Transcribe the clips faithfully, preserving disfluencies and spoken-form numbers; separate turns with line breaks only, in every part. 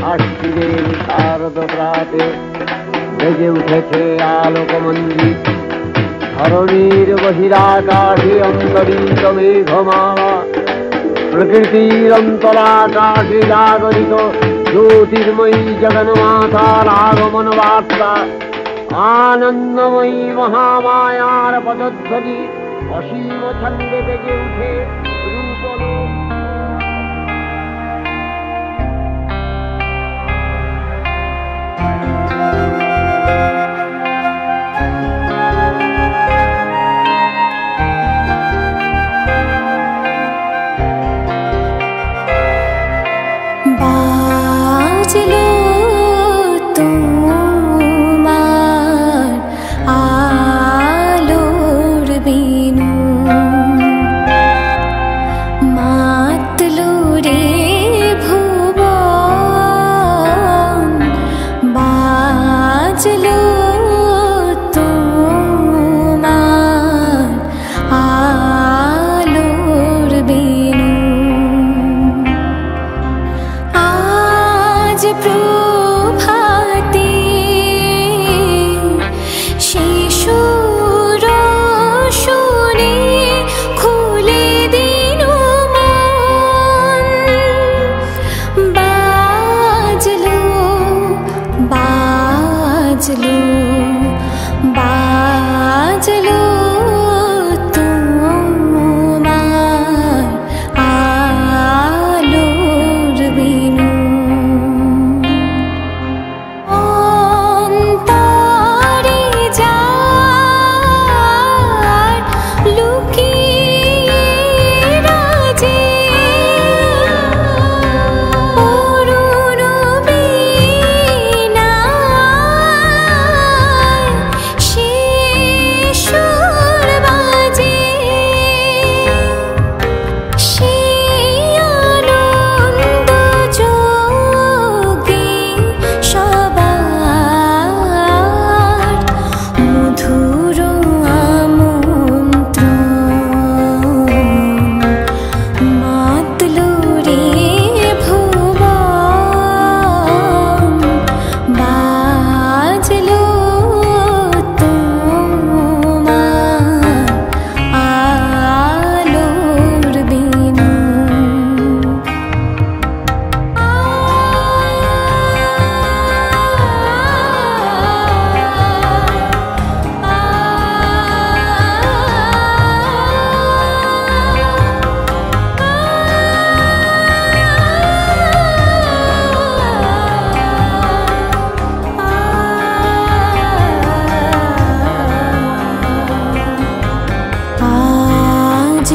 আশ্বিনের শারদ প্রাতে বেজে উঠেছে আলোক মঞ্জিত। ধরণীর বহিরাকাশে অন্তরিত মেঘমালা, প্রকৃতির অন্তরাকাশে জাগরিত জ্যোতির্ময়ী জগন্মাতার আগমন বার্তা। আনন্দময়ী মহামায়ার পদধ্বনি অসীম ছন্দে বেজে উঠে রূপলোক।
বাজলো তোমার আলোর বিনু, মাতলো রে ভুবন। বাজলো তোমার আলোর বিনু, আজ প্রভাতে শিশুর সুরে খুলে দিল মন। বাজলো বাজলো বাজলো তোমার আলোর বিনু। অন্তরে যার লুকিয়ে রাজে অরুণ বীণায় সে সুর বাজে। সেই আনন্দ যোগে সবার মধুর আমন্ত্রণ। মাতলো রে ভুবন, বাজলো তোমার আলোর বিনু। আজ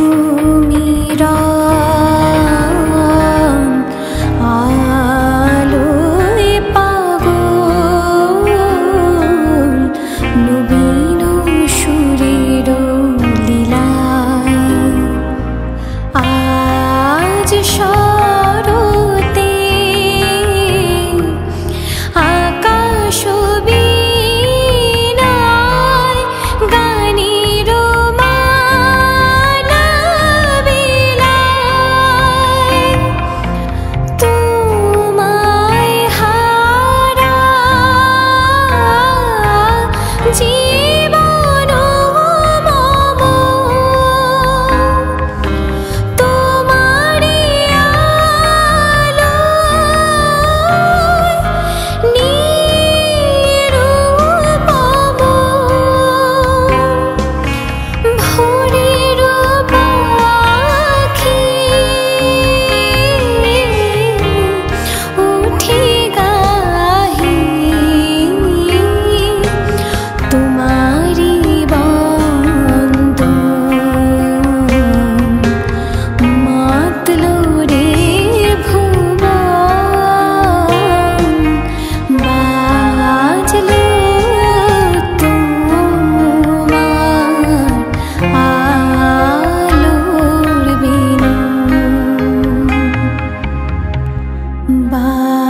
সুমিরন আলোয় পাগল, নবীন সুরের লীলায়। আজ শরতে আকাশ বীণায় গানের মালা বিলায়। তোমায় হারা জীবন মম, তোমারি আলোয় নিরুপম। ভোরের পাখি উঠে গাহি তোমারি বন্দন। মাতলো রে ভুবন, বাজলো তোমার আলোর বিনু। বা